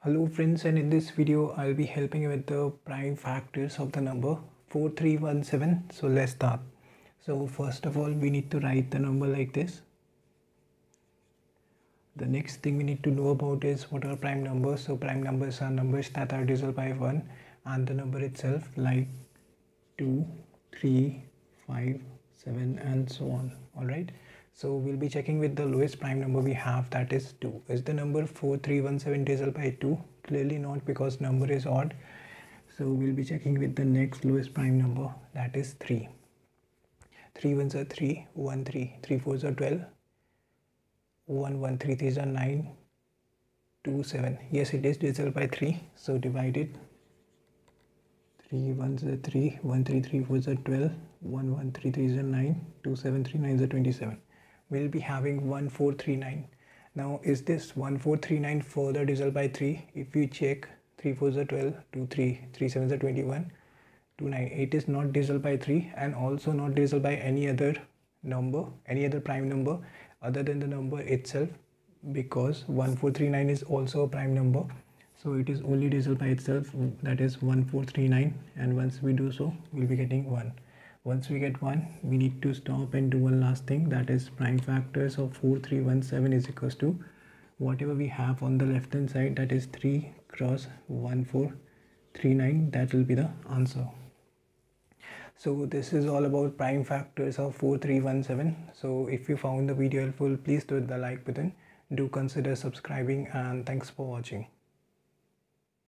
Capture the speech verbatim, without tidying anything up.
Hello friends, and in this video I'll be helping you with the prime factors of the number four three one seven. So let's start. So first of all, we need to write the number like this. The next thing we need to know about is what are prime numbers. So prime numbers are numbers that are divisible by one and the number itself, like two, three, five, seven and so on. Alright. So we'll be checking with the lowest prime number we have, that is two. Is the number four three one seven divisible by two? Clearly not, because number is odd. So we'll be checking with the next lowest prime number, that is three. three ones are three, one three, three fours are twelve, one one, three threes are nine, two seven. Yes, it is divisible by three, so divide it. three ones are three, one three, three fours are twelve, one one, three threes are nine, two seven, three nines are twenty-seven. We'll be having one four three nine. Now is this one four three nine further divisible by three? If we check, three fours are twelve, two three, three sevens are twenty-one, two nine. It is not divisible by three and also not divisible by any other number, any other prime number other than the number itself, because one four three nine is also a prime number. So it is only divisible by itself, that is one four three nine, and once we do so, we'll be getting one. Once we get one, we need to stop and do one last thing, that is prime factors of four three one seven is equals to whatever we have on the left hand side, that is three cross one four three nine. That will be the answer. So this is all about prime factors of four three one seven. So if you found the video helpful, please do hit the like button. Do consider subscribing, and thanks for watching.